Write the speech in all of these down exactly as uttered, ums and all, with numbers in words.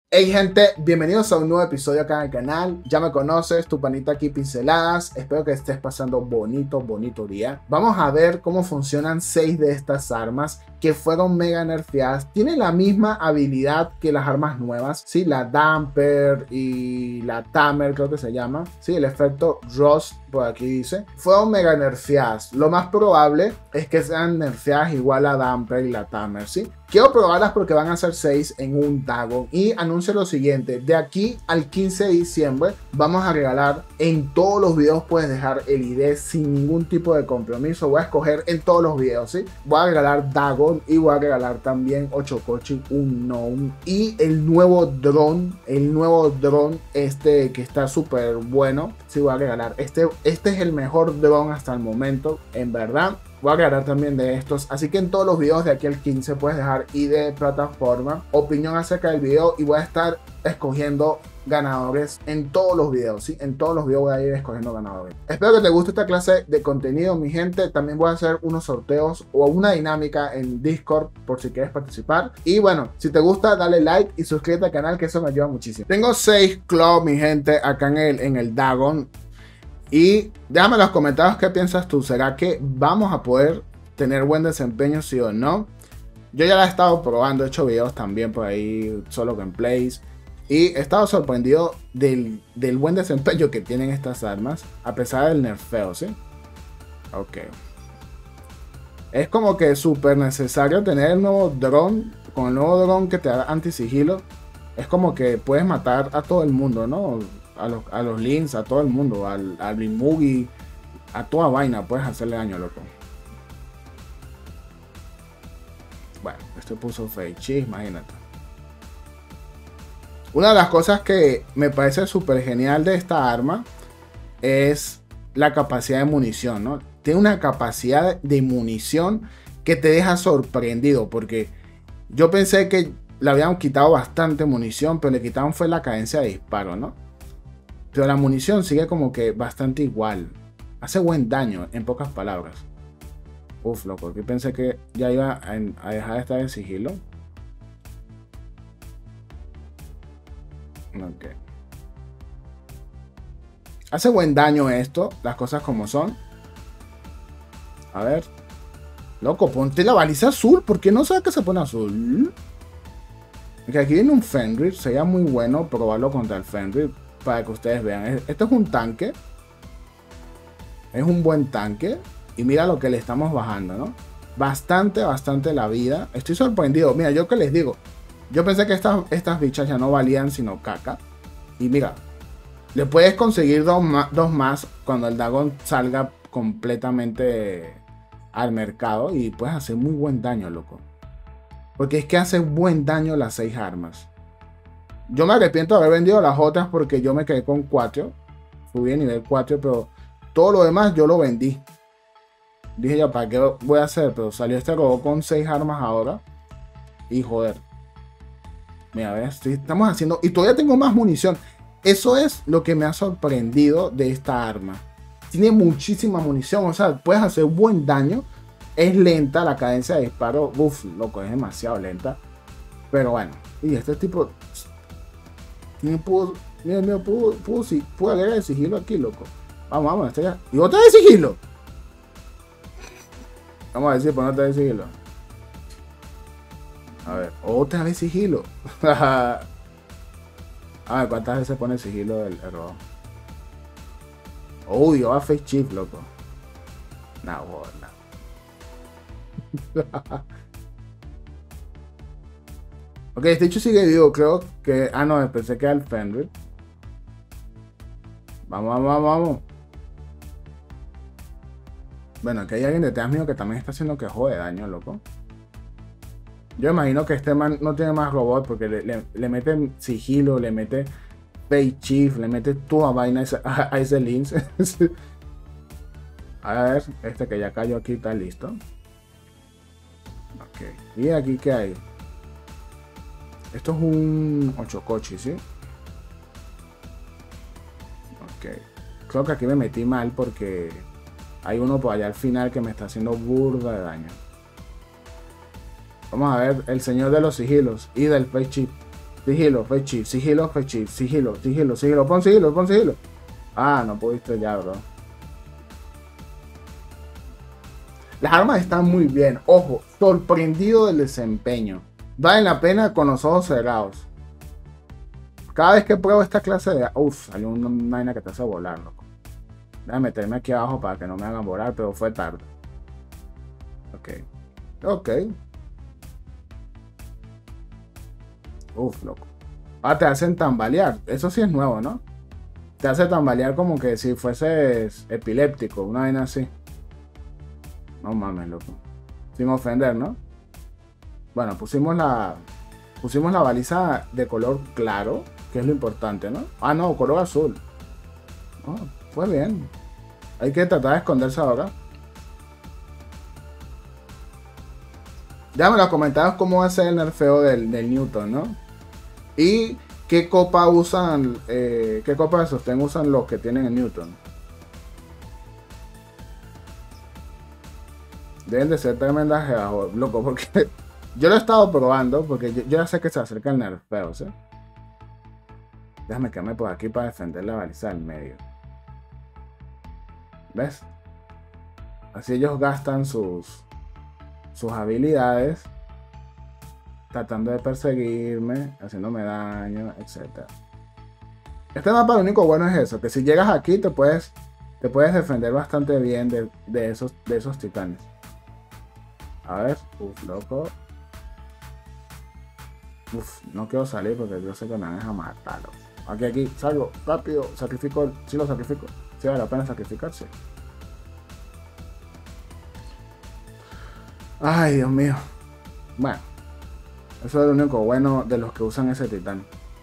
Hey gente, bienvenidos a un nuevo episodio acá en el canal. Ya me conoces, tu panita aquí Pinceladas. Espero que estés pasando bonito, bonito día. Vamos a ver cómo funcionan seis de estas armas que fueron mega nerfeadas. Tienen la misma habilidad que las armas nuevas, sí, la Damper y la Tamer creo que se llama. Sí, el efecto Rust por aquí dice. Fueron mega nerfeadas. Lo más probable es que sean nerfeadas igual a Damper y la Tamer, sí. Quiero probarlas porque van a ser seis en un Dagon. Y anuncio lo siguiente: de aquí al quince de diciembre vamos a regalar en todos los videos. Puedes dejar el I D sin ningún tipo de compromiso. Voy a escoger en todos los videos, ¿sí? Voy a regalar Dagon y voy a regalar también Ochocochi, un Gnome y el nuevo dron. El nuevo dron este que está súper bueno. Sí, voy a regalar. Este, este es el mejor dron hasta el momento, en verdad. Voy a aclarar también de estos, así que en todos los videos de aquí al quince puedes dejar I D de plataforma, opinión acerca del video, y voy a estar escogiendo ganadores en todos los videos, ¿sí? En todos los videos voy a ir escogiendo ganadores. Espero que te guste esta clase de contenido, mi gente. También voy a hacer unos sorteos o una dinámica en Discord por si quieres participar. Y bueno, si te gusta, dale like y suscríbete al canal, que eso me ayuda muchísimo. Tengo seis claws, mi gente, acá en el, en el Dagon. Y déjame en los comentarios qué piensas tú. ¿Será que vamos a poder tener buen desempeño, sí o no? Yo ya la he estado probando, he hecho videos también por ahí, solo gameplays. Y he estado sorprendido del, del buen desempeño que tienen estas armas, a pesar del nerfeo, ¿sí? Ok. Es como que súper necesario tener el nuevo dron. Con el nuevo dron que te da anti-sigilo, es como que puedes matar a todo el mundo, ¿no? A los, a los Lynx, a todo el mundo, al, al Blimugi, a toda vaina puedes hacerle daño, loco. Bueno, este puso Feichi, imagínate. Una de las cosas que me parece súper genial de esta arma es la capacidad de munición, ¿no? Tiene una capacidad de munición que te deja sorprendido, porque yo pensé que le habían quitado bastante munición, pero le quitaron fue la cadencia de disparo, ¿no? Pero la munición sigue como que bastante igual. Hace buen daño, en pocas palabras. Uf, loco, yo pensé que ya iba a, a dejar de estar en sigilo. Ok. Hace buen daño esto, las cosas como son. A ver. Loco, ponte la baliza azul. ¿Por qué no sabes que se pone azul? Okay, aquí viene un Fenrir. Sería muy bueno probarlo contra el Fenrir, para que ustedes vean. Esto es un tanque. Es un buen tanque. Y mira lo que le estamos bajando, ¿no? Bastante, bastante la vida. Estoy sorprendido. Mira, yo que les digo. Yo pensé que estas, estas bichas ya no valían sino caca. Y mira. Le puedes conseguir dos más, dos más cuando el Dagon salga completamente al mercado. Y puedes hacer muy buen daño, loco. Porque es que hace buen daño las seis armas. Yo me arrepiento de haber vendido las otras porque yo me quedé con cuatro. Fui a nivel cuatro, pero todo lo demás yo lo vendí. Dije ya, ¿para qué voy a hacer? Pero salió este robot con seis armas ahora. Y joder. Mira, ¿ves? Estamos haciendo... Y todavía tengo más munición. Eso es lo que me ha sorprendido de esta arma. Tiene muchísima munición. O sea, puedes hacer buen daño. Es lenta la cadencia de disparo. Uf, loco, es demasiado lenta. Pero bueno. Y este tipo... Pudo, mira, mira, pudo, pudo, pudo, pudo agregar el sigilo aquí, loco. Vamos, vamos, está ya. Y otra vez sigilo. Vamos a decir, pon otra vez sigilo. A ver, otra vez sigilo. A ver, ¿cuántas veces pone el sigilo del error? Uy, yo a face chip, loco. Nah, bola. Ok, este hecho sigue vivo, creo que... Ah, no, pensé que era el Fenrir. Vamos, vamos, vamos, vamos. Bueno, aquí hay alguien detrás mío que también está haciendo que jode daño, loco. Yo imagino que este man no tiene más robot porque le, le, le mete sigilo, le mete Face Chief, le mete toda vaina a ese, a, a ese Lynx. A ver, este que ya cayó aquí está listo. Ok, y aquí ¿qué hay? Esto es un Ochocochi, ¿sí? Ok. Creo que aquí me metí mal porque hay uno por allá al final que me está haciendo burda de daño. Vamos a ver el señor de los sigilos y del face chip. Sigilo, fue chip, sigilo, fue chip, sigilo, sigilo, sigilo, pon sigilo, pon sigilo. Ah, no pudiste ya, bro. Las armas están muy bien. Ojo, sorprendido del desempeño. Vale la pena con los ojos cerrados. Cada vez que pruebo esta clase de... Uf, salió una vaina que te hace volar, loco. Déjame meterme aquí abajo para que no me hagan volar, pero fue tarde. Ok. Ok. Uf, loco. Ah, te hacen tambalear. Eso sí es nuevo, ¿no? Te hace tambalear como que si fueses epiléptico, una vaina así. No mames, loco. Sin ofender, ¿no? Bueno, pusimos la... Pusimos la baliza de color claro, que es lo importante, ¿no? Ah, no, color azul. Oh, fue bien. Hay que tratar de esconderse ahora. Déjame en los comentarios cómo va a ser el nerfeo del, del Newton, ¿no? Y qué copa usan, eh, qué copa de sostén usan los que tienen el Newton. Deben de ser tremendas jebas, loco, porque yo lo he estado probando, porque yo, yo ya sé que se acerca el nerfeo, ¿sí? Déjame quedarme por aquí para defender la baliza del medio. ¿Ves? Así ellos gastan sus, sus habilidades tratando de perseguirme, haciéndome daño, etcétera. Este mapa lo único bueno es eso, que si llegas aquí te puedes, te puedes defender bastante bien de, de, esos, de esos titanes. A ver, uff, loco. Uff, no quiero salir porque yo sé que me van a matar. Aquí, aquí, salgo, rápido, sacrifico, si sí lo sacrifico. Si vale la pena sacrificarse. Ay, Dios mío. Bueno, eso es lo único bueno de los que usan ese titán.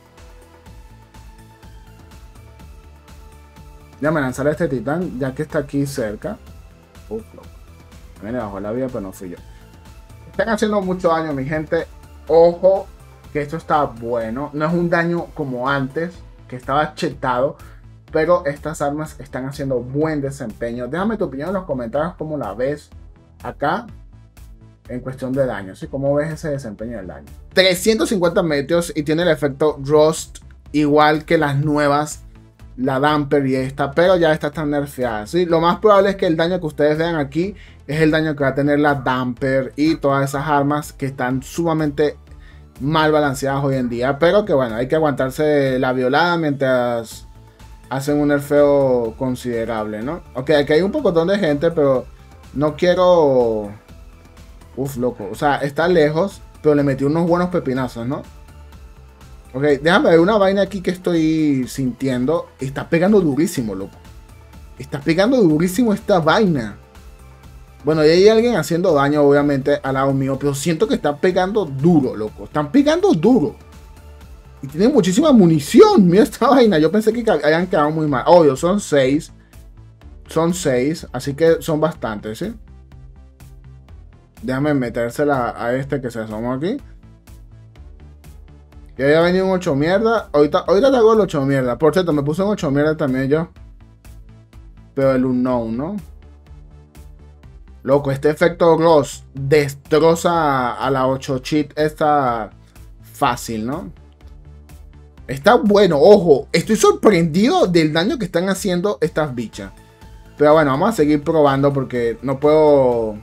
Ya me lanzaré este titán, ya que está aquí cerca. Uf, loco. Me le bajó la vida, pero no fui yo. Están haciendo mucho daño, mi gente. Ojo, que esto está bueno. No es un daño como antes, que estaba chetado. Pero estas armas están haciendo buen desempeño. Déjame tu opinión en los comentarios, cómo la ves acá en cuestión de daño, ¿sí? ¿Cómo ves ese desempeño del daño? trescientos cincuenta metros y tiene el efecto Rust igual que las nuevas, la Damper y esta, pero ya esta está nerfeada, ¿sí? Lo más probable es que el daño que ustedes vean aquí es el daño que va a tener la Damper y todas esas armas que están sumamente mal balanceadas hoy en día, pero que bueno, hay que aguantarse la violada mientras hacen un nerfeo considerable, ¿no? Ok, aquí hay un pocotón de gente, pero no quiero... Uf, loco. O sea, está lejos, pero le metí unos buenos pepinazos, ¿no? Ok, déjame ver una vaina aquí que estoy sintiendo. Está pegando durísimo, loco. Está pegando durísimo esta vaina. Bueno, y hay alguien haciendo daño, obviamente, al lado mío, pero siento que está pegando duro, loco. Están pegando duro. Y tiene muchísima munición. Mira esta vaina. Yo pensé que habían quedado muy mal. Obvio, son seis. Son seis. Así que son bastantes, ¿sí? Déjame metérsela a este que se asomó aquí. Que había venido un ocho mierda. Ahorita, ahorita te hago el ocho mierda. Por cierto, me puse un ocho mierda también yo. Pero el unknown, ¿no? Loco, este efecto Gloss destroza a la ocho cheat esta fácil, ¿no? Está bueno, ojo. Estoy sorprendido del daño que están haciendo estas bichas. Pero bueno, vamos a seguir probando porque no puedo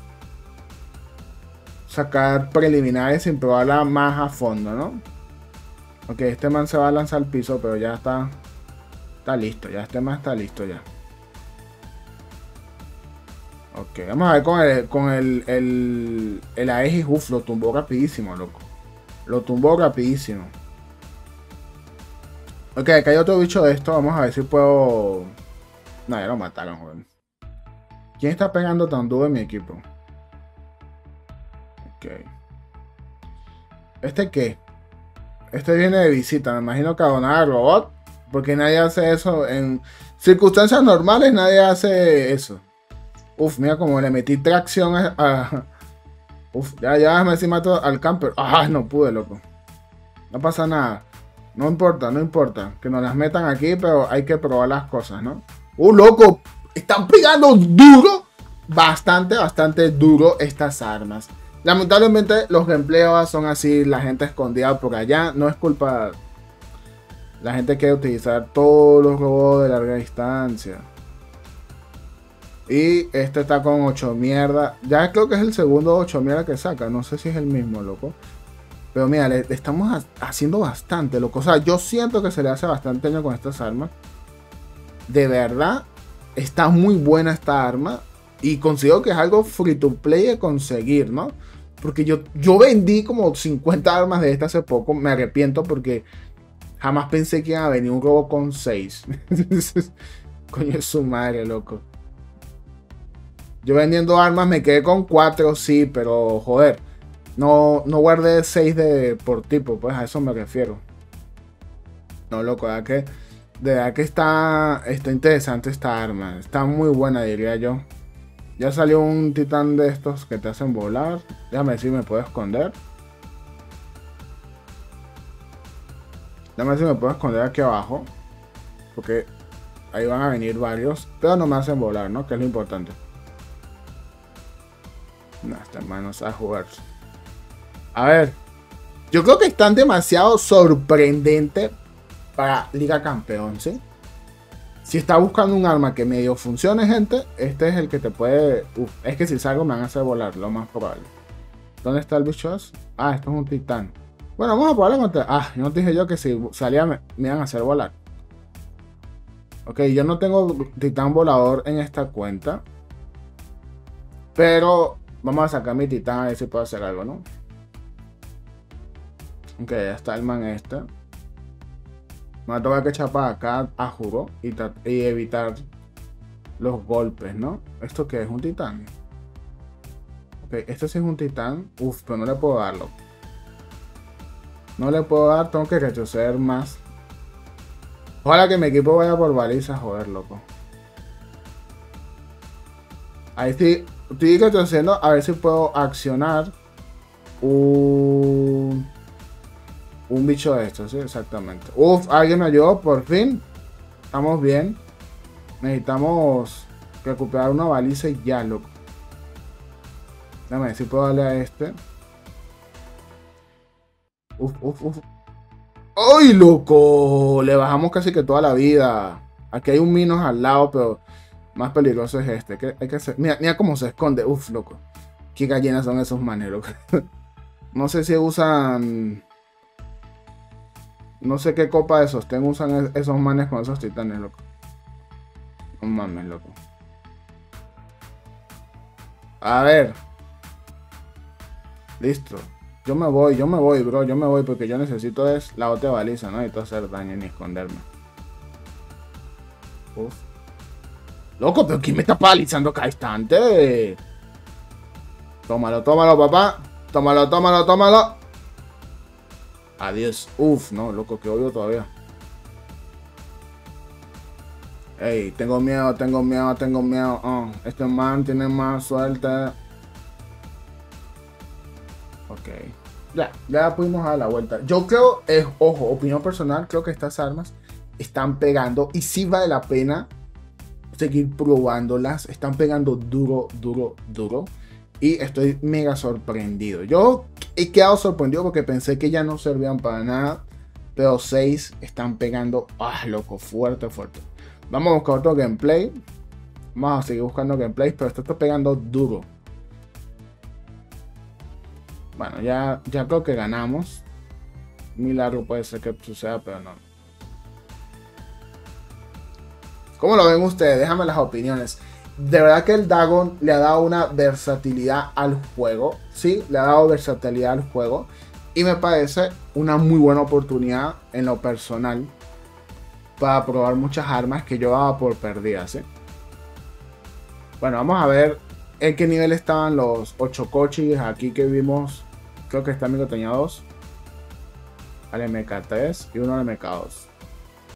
sacar preliminares sin probarla más a fondo, ¿no? Ok, este man se va a lanzar al piso, pero ya está, está listo, ya este man está listo ya. Ok, vamos a ver con el, con el, el, el Aegis. Uf, lo tumbó rapidísimo, loco. Lo tumbó rapidísimo. Ok, acá hay otro bicho de esto, vamos a ver si puedo... No, ya lo mataron, joder. ¿Quién está pegando tan duro en mi equipo? Ok. ¿Este qué? Este viene de visita. Me imagino que a donar al robot. Porque nadie hace eso. En circunstancias normales nadie hace eso. Uf, mira como le metí tracción a... a... Uf, ya, ya me si mato al camper. Ah, no pude, loco. No pasa nada. No importa, no importa. Que nos las metan aquí, pero hay que probar las cosas, ¿no? ¡Uh, loco! Están pegando duro. Bastante, bastante duro estas armas. Lamentablemente los gameplays son así, la gente escondida por allá. No es culpa. La gente quiere utilizar todos los robots de larga distancia. Y este está con ocho mierda. Ya creo que es el segundo ocho mierda que saca. No sé si es el mismo, loco. Pero mira, le, le estamos haciendo bastante, loco. O sea, yo siento que se le hace bastante daño con estas armas. De verdad, está muy buena esta arma. Y considero que es algo free to play de conseguir, ¿no? Porque yo, yo vendí como cincuenta armas de esta hace poco. Me arrepiento porque jamás pensé que iba a venir un robo con seis. Coño, es su madre, loco. Yo vendiendo armas me quedé con cuatro, sí, pero joder. No, no guardé seis de, por tipo, pues a eso me refiero. No, loco, de verdad que, de verdad que está, está interesante esta arma. Está muy buena, diría yo. Ya salió un titán de estos que te hacen volar. Déjame ver si me puedo esconder. Déjame ver si me puedo esconder aquí abajo. Porque ahí van a venir varios. Pero no me hacen volar, ¿no? Que es lo importante. No, esta hermano sabe jugar. A ver. Yo creo que están demasiado sorprendentes para Liga Campeón, ¿sí? Si está buscando un arma que medio funcione, gente, este es el que te puede... Uf, es que si salgo me van a hacer volar, lo más probable. ¿Dónde está el bicho? Ah, esto es un titán. Bueno, vamos a probarlo contra... Ah, no te dije yo que si salía me, me iban a hacer volar. Ok, yo no tengo titán volador en esta cuenta. Pero vamos a sacar mi titán a ver si puedo hacer algo, ¿no? Ok, ya está el man este. Me va a tocar que echar para acá a juro y, y evitar los golpes, ¿no? ¿Esto qué es? ¿Un titán? Ok, este sí es un titán. Uf, pero no le puedo darlo. No le puedo dar, tengo que retroceder más. Ojalá que mi equipo vaya por baliza, joder, loco. Ahí sí, estoy retrocediendo a ver si puedo accionar un... Un bicho de estos, sí, exactamente. Uf, alguien me ayudó, por fin. Estamos bien. Necesitamos recuperar una baliza y ya, loco. Déjame ver si puedo darle a este. Uf, uf, uf. ¡Ay, loco! Le bajamos casi que toda la vida. Aquí hay un Minos al lado, pero más peligroso es este. Que hay que hacer... Mira, mira cómo se esconde. Uf, loco. Qué gallinas son esos manes, loco. No sé si usan... No sé qué copa de sostén usan esos manes con esos titanes, loco. No mames, loco. A ver. Listo. Yo me voy, yo me voy, bro. Yo me voy porque yo necesito es la otra baliza. No necesito hacer daño ni esconderme. Uf. Loco, pero ¿quién me está paralizando cada instante? Tómalo, tómalo, papá. Tómalo, tómalo, tómalo. Adiós. Uf, no, loco, que odio todavía. Ey, tengo miedo, tengo miedo, tengo miedo. Oh, este man tiene más suerte. Ok. Ya, ya pudimos dar la vuelta. Yo creo, eh, ojo, opinión personal, creo que estas armas están pegando. Y sí vale la pena seguir probándolas. Están pegando duro, duro, duro. Y estoy mega sorprendido. Yo he quedado sorprendido porque pensé que ya no servían para nada. Pero seis están pegando. Ah, loco, fuerte, fuerte. Vamos a buscar otro gameplay. Vamos a seguir buscando gameplays. Pero esto está pegando duro. Bueno, ya, ya creo que ganamos. Milagro puede ser que suceda, pero no. ¿Cómo lo ven ustedes? Déjame las opiniones. De verdad que el Dagon le ha dado una versatilidad al juego. Sí, le ha dado versatilidad al juego. Y me parece una muy buena oportunidad en lo personal para probar muchas armas que yo daba por perdidas, ¿sí? Bueno, vamos a ver en qué nivel estaban los ocho coches. Aquí que vimos, creo que está amigo tenía dos. Al M K tres y uno al M K dos.